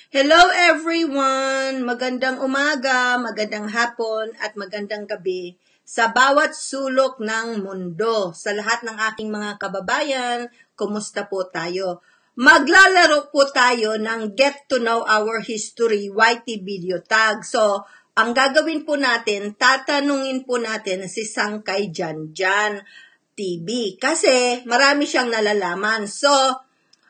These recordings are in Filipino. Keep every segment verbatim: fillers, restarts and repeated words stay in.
Hello everyone! Magandang umaga, magandang hapon, at magandang gabi sa bawat sulok ng mundo. Sa lahat ng aking mga kababayan, kumusta po tayo? Maglalaro po tayo ng Get to Know Our History Y T video tag. So, ang gagawin po natin, tatanungin po natin si Sangkay Janjan T V. Kasi marami siyang nalalaman. So,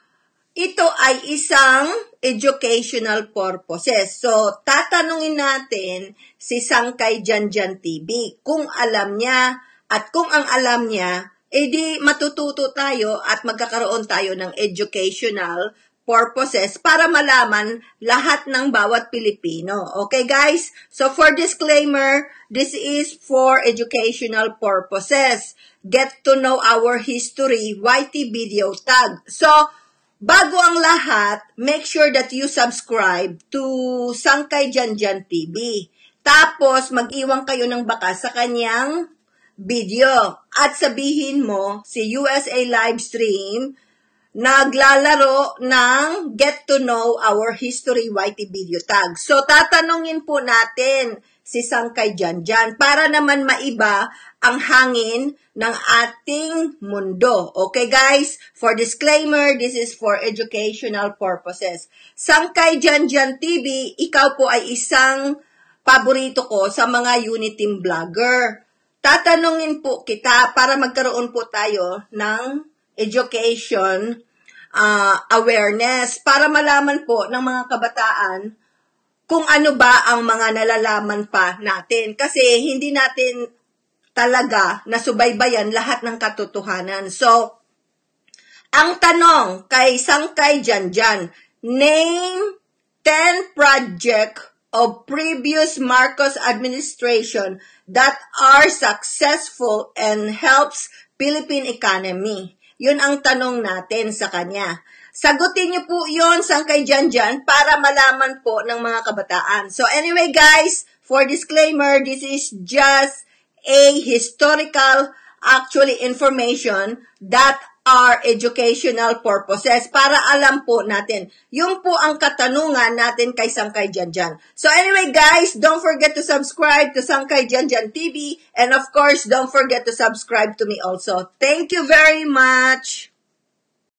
ito ay isang educational purposes. So, tatanungin natin si Sangkay Janjan T V kung alam niya at kung ang alam niya, edi matututo tayo at magkakaroon tayo ng educational purposes para malaman lahat ng bawat Pilipino. Okay guys? So, for disclaimer, this is for educational purposes. Get to know our history, Y T video tag. So, bago ang lahat, make sure that you subscribe to Sangkay Janjan T V. Tapos, mag-iwan kayo ng baka sa kanyang video. At sabihin mo, si U S A Livestream, naglalaro ng Get to Know Our History Y T video tag. So, tatanungin po natin si Sangkay Janjan para naman maiba ang hangin ng ating mundo. Okay guys? For disclaimer, this is for educational purposes. Sangkay Janjan T V, ikaw po ay isang paborito ko sa mga Uniteam vlogger. Tatanungin po kita para magkaroon po tayo ng education uh, awareness para malaman po ng mga kabataan kung ano ba ang mga nalalaman pa natin. Kasi hindi natin talaga nasubaybayan lahat ng katotohanan. So, ang tanong kay Sangkay Janjan, name ten project of previous Marcos administration that are successful and helps Philippine economy. Yun ang tanong natin sa kanya. Sagutin niyo po yon Sangkay Janjan para malaman po ng mga kabataan. So anyway guys, for disclaimer, this is just a historical actually information that are educational purposes para alam po natin. Yung po ang katanungan natin kay Sangkay Janjan. So anyway guys, don't forget to subscribe to Sangkay Janjan T V and of course, don't forget to subscribe to me also. Thank you very much!